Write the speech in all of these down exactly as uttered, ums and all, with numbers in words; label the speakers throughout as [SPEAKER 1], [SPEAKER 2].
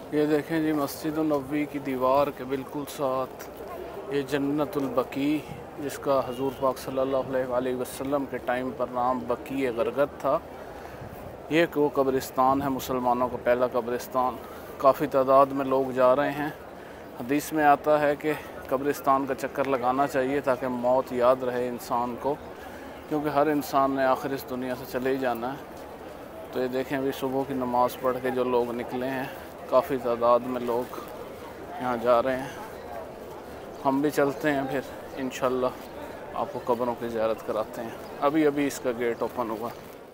[SPEAKER 1] ये देखें जी, मस्जिद नबवी की दीवार के बिल्कुल साथ ये जन्नतुल बकी, जिसका हजूर पाक सल्लल्लाहु अलैहि वसल्लम के टाइम पर नाम बकी गरगद था। ये वो कब्रिस्तान है, मुसलमानों का पहला कब्रिस्तान। काफ़ी तादाद में लोग जा रहे हैं। हदीस में आता है कि कब्रिस्तान का चक्कर लगाना चाहिए ताकि मौत याद रहे इंसान को, क्योंकि हर इंसान ने आखिर इस दुनिया से चले ही जाना है। तो ये देखें, अभी सुबह की नमाज़ पढ़ के जो लोग निकले हैं, काफ़ी तादाद में लोग यहाँ जा रहे हैं। हम भी चलते हैं, फिर इंशाल्लाह आपको कब्रों की ज़ियारत कराते हैं। अभी अभी इसका गेट ओपन हुआ।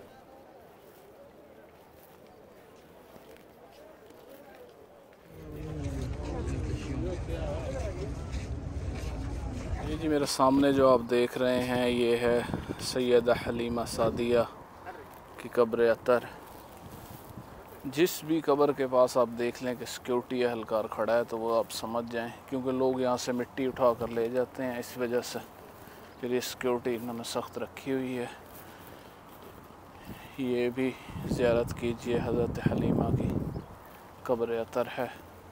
[SPEAKER 1] ये जी मेरे सामने जो आप देख रहे हैं, ये है सैयदा हलीमा सादिया की कब्र अतर। जिस भी कब्र के पास आप देख लें कि सिक्योरिटी एहलकार खड़ा है, तो वो आप समझ जाएं, क्योंकि लोग यहाँ से मिट्टी उठा कर ले जाते हैं, इस वजह से फिर ये सिक्योरिटी इन्होंने सख्त रखी हुई है। ये भी ज़ियारत कीजिए, हज़रत हलीमा की कब्र अतर है।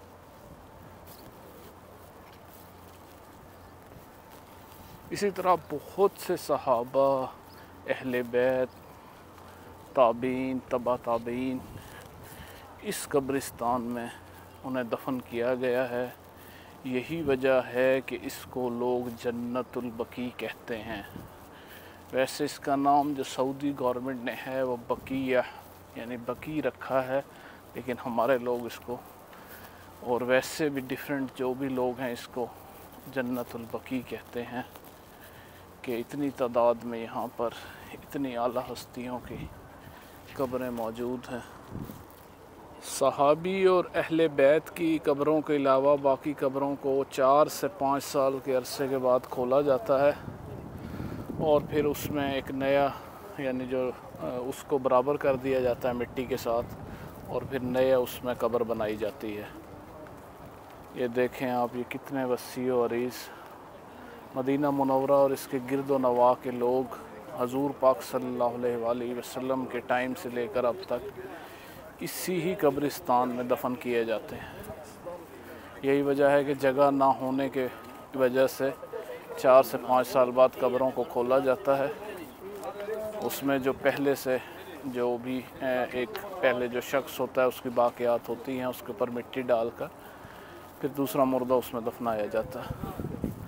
[SPEAKER 1] इसी तरह बहुत से सहाबा, अहले बैत, ताबीन, तबा ताबीन इस कब्रिस्तान में उन्हें दफन किया गया है। यही वजह है कि इसको लोग जन्नतुल बकी कहते हैं। वैसे इसका नाम जो सऊदी गवर्नमेंट ने है वो बकिया यानी बकी रखा है, लेकिन हमारे लोग इसको, और वैसे भी डिफरेंट जो भी लोग हैं, इसको जन्नतुल बकी कहते हैं कि इतनी तादाद में यहाँ पर इतनी आला हस्तियों की कब्रें मौजूद हैं। सहाबी और अहले बैत की कब्रों के अलावा बाकी कब्रों को चार से पाँच साल के अरसे के बाद खोला जाता है, और फिर उसमें एक नया यानी जो उसको बराबर कर दिया जाता है मिट्टी के साथ, और फिर नया उसमें कब्र बनाई जाती है। ये देखें आप, ये कितने वसी व अरीज़ मदीना मुनव्वरा और इसके गिरदो नवा के लोग हजूर पाक सल्लल्लाहु अलैहि वसल्लम के टाइम से लेकर अब तक इसी ही कब्रिस्तान में दफन किए जाते हैं। यही वजह है कि जगह ना होने के वजह से चार से पाँच साल बाद कब्रों को खोला जाता है। उसमें जो पहले से जो भी एक पहले जो शख्स होता है उसकी बाक़ियात होती हैं, उसके ऊपर मिट्टी डालकर फिर दूसरा मुर्दा उसमें दफनाया जाता है।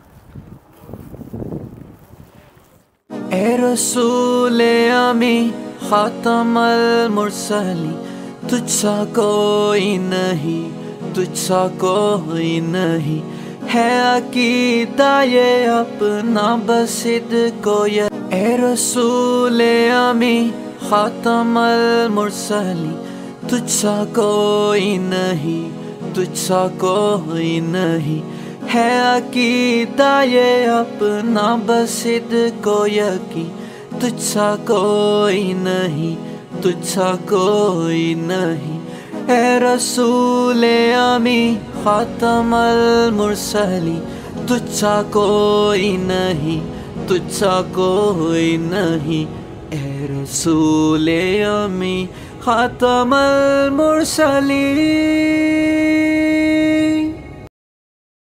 [SPEAKER 2] ए रसूले आमी खातमल मुरसली, तुझसा कोई नहीं, तुझसा कोई नहीं, है अकीदा ये अपना बसिद को ये। ए रसूले आमी खातमल मुरसली, तुझसा कोई नहीं, तुझसा कोई नहीं, है अकीदा ये अपना बसिद को यकी। तुझसा कोई नहीं, तुझसा कोई नहीं, ए रसूले आमी खातमल मुरसली, तुझसा कोई नहीं, तुझसा कोई नहीं, ए रसूले आमी खातमल मुरसली।